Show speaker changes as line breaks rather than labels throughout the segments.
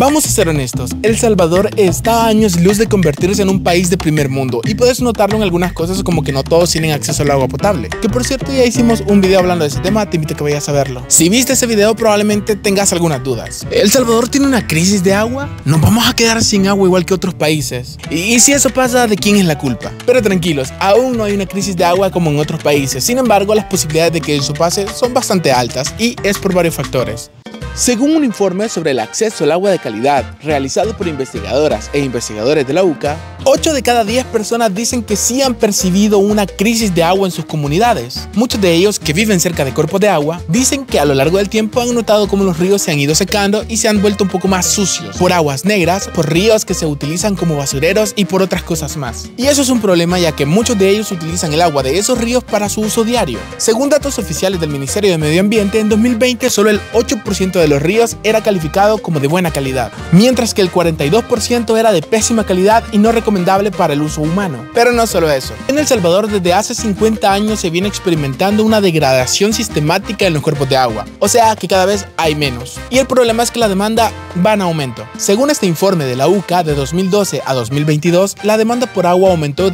Vamos a ser honestos, El Salvador está a años luz de convertirse en un país de primer mundo y puedes notarlo en algunas cosas como que no todos tienen acceso al agua potable. Que por cierto ya hicimos un video hablando de ese tema, te invito a que vayas a verlo. Si viste ese video probablemente tengas algunas dudas. ¿El Salvador tiene una crisis de agua? ¿Nos vamos a quedar sin agua igual que otros países? Y si eso pasa, ¿de quién es la culpa? Pero tranquilos, aún no hay una crisis de agua como en otros países. Sin embargo, las posibilidades de que eso pase son bastante altas y es por varios factores. Según un informe sobre el acceso al agua de calidad realizado por investigadoras e investigadores de la UCA, 8 de cada 10 personas dicen que sí han percibido una crisis de agua en sus comunidades. Muchos de ellos que viven cerca de cuerpos de agua dicen que a lo largo del tiempo han notado cómo los ríos se han ido secando y se han vuelto un poco más sucios por aguas negras, por ríos que se utilizan como basureros y por otras cosas más. Y eso es un problema ya que muchos de ellos utilizan el agua de esos ríos para su uso diario. Según datos oficiales del Ministerio de Medio Ambiente, en 2020 solo el 8% de los ríos era calificado como de buena calidad, mientras que el 42% era de pésima calidad y no recomendable para el uso humano. Pero no solo eso. En El Salvador desde hace 50 años se viene experimentando una degradación sistemática en los cuerpos de agua, o sea que cada vez hay menos. Y el problema es que la demanda va en aumento. Según este informe de la UCA de 2012 a 2022, la demanda por agua aumentó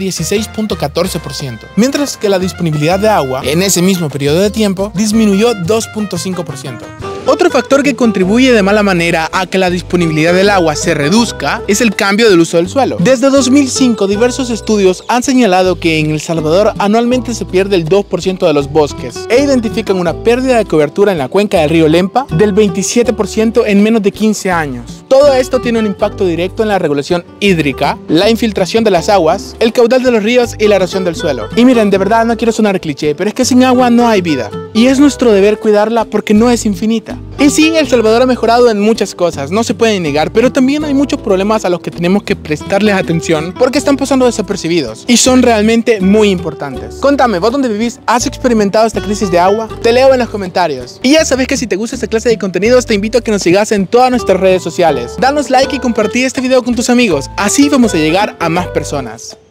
16.14%, mientras que la disponibilidad de agua en ese mismo periodo de tiempo disminuyó 2.5%. Otro factor que contribuye de mala manera a que la disponibilidad del agua se reduzca es el cambio del uso del suelo. Desde 2005, diversos estudios han señalado que en El Salvador anualmente se pierde el 2% de los bosques e identifican una pérdida de cobertura en la cuenca del río Lempa del 27% en menos de 15 años. Todo esto tiene un impacto directo en la regulación hídrica, la infiltración de las aguas, el caudal de los ríos y la erosión del suelo. Y miren, de verdad no quiero sonar cliché, pero es que sin agua no hay vida. Y es nuestro deber cuidarla porque no es infinita. Y sí, El Salvador ha mejorado en muchas cosas, no se puede negar, pero también hay muchos problemas a los que tenemos que prestarles atención porque están pasando desapercibidos y son realmente muy importantes. Contame, ¿vos dónde vivís? ¿Has experimentado esta crisis de agua? Te leo en los comentarios. Y ya sabes que si te gusta esta clase de contenidos, te invito a que nos sigas en todas nuestras redes sociales. Danos like y compartí este video con tus amigos, así vamos a llegar a más personas.